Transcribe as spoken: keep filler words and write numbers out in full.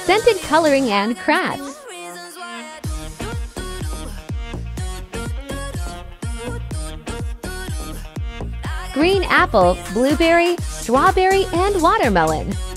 scented coloring and crafts. Green apple, blueberry, strawberry, and watermelon.